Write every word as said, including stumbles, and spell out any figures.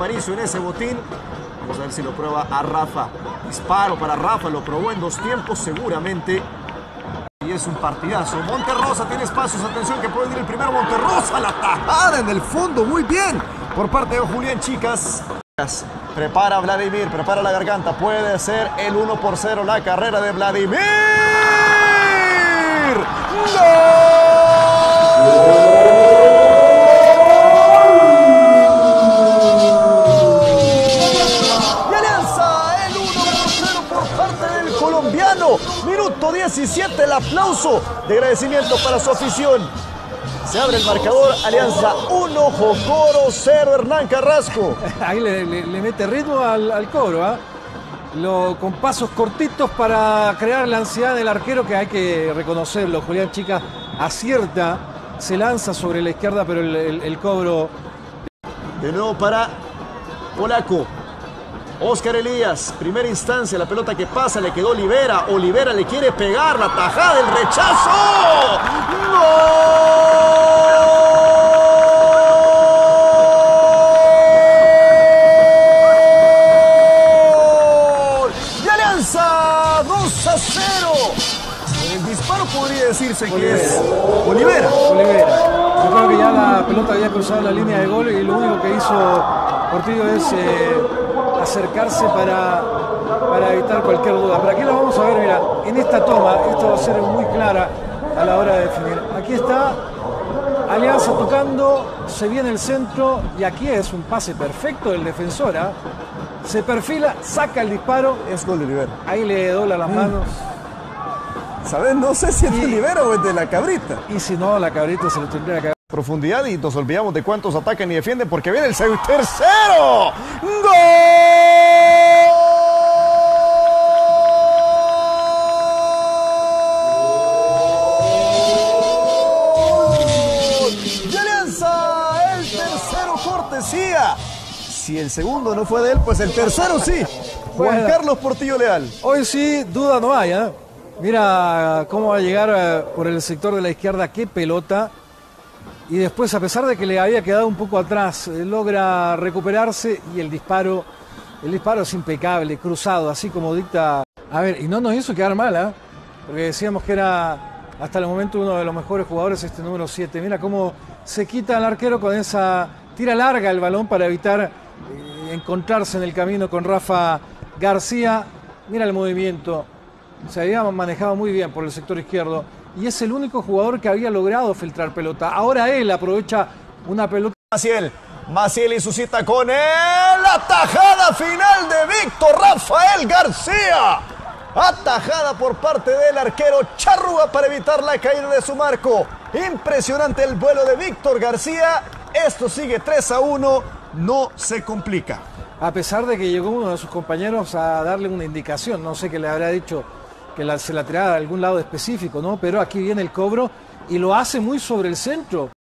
Aparicio en ese botín. Vamos a ver si lo prueba a Rafa. Disparo para Rafa, lo probó en dos tiempos seguramente. Y es un partidazo. Monterrosa tiene espacios, atención que puede ir el primero. Monterrosa, la tajada en el fondo, muy bien. Por parte de Julián Chicas. Prepara Vladimir, prepara la garganta. Puede ser el uno por cero la carrera de Vladimir. Minuto diecisiete, el aplauso de agradecimiento para su afición. Se abre el marcador, Alianza uno, Jocoro cero, Hernán Carrasco. Ahí le, le, le mete ritmo al, al cobro, ¿eh? Lo, con pasos cortitos para crear la ansiedad del arquero, que hay que reconocerlo. Julián Chicas acierta, se lanza sobre la izquierda, pero el, el, el cobro... De nuevo para Polaco. Oscar Elías, primera instancia, la pelota que pasa, le quedó Olivera. Olivera le quiere pegar, la tajada, el rechazo. ¡Gol! ¡De Alianza! dos a cero. El disparo podría decirse que Olivera. es Olivera. Olivera. Yo creo que ya la pelota había cruzado la línea de gol y lo único que hizo Portillo es... Eh, acercarse para, para evitar cualquier duda. Pero aquí lo vamos a ver, mira, en esta toma, esto va a ser muy clara a la hora de definir. Aquí está Alianza tocando, se viene el centro y aquí es un pase perfecto del defensor, ¿eh? Se perfila, saca el disparo. Es gol de Olivera. Ahí le dobla las manos. ¿Sabes? No sé si es de Olivera o es de la Cabrita. Y si no, la Cabrita se lo tendría que... Profundidad y nos olvidamos de cuántos atacan y defienden porque viene el tercero. ¡Gol! ¡De Alianza! El tercero, cortesía. Si el segundo no fue de él, pues el tercero sí. Juan Bueno, Carlos Portillo Leal. Hoy sí, duda no hay, ¿eh? Mira cómo va a llegar eh, por el sector de la izquierda, qué pelota. Y después, a pesar de que le había quedado un poco atrás, eh, logra recuperarse y el disparo, el disparo es impecable, cruzado, así como dicta. A ver, y no nos hizo quedar mal, ¿eh? Porque decíamos que era hasta el momento uno de los mejores jugadores, este número siete. Mira cómo se quita al arquero con esa tira larga el balón para evitar eh, encontrarse en el camino con Rafa García. Mira el movimiento, se había manejado muy bien por el sector izquierdo. Y es el único jugador que había logrado filtrar pelota. Ahora él aprovecha una pelota. Maciel, Maciel y su cita con él. Atajada final de Víctor Rafael García. Atajada por parte del arquero Charrúa para evitar la caída de su marco. Impresionante el vuelo de Víctor García. Esto sigue tres a uno. No se complica. A pesar de que llegó uno de sus compañeros a darle una indicación. No sé qué le habrá dicho, que la, se la tirara a algún lado específico, ¿no? Pero aquí viene el cobro y lo hace muy sobre el centro.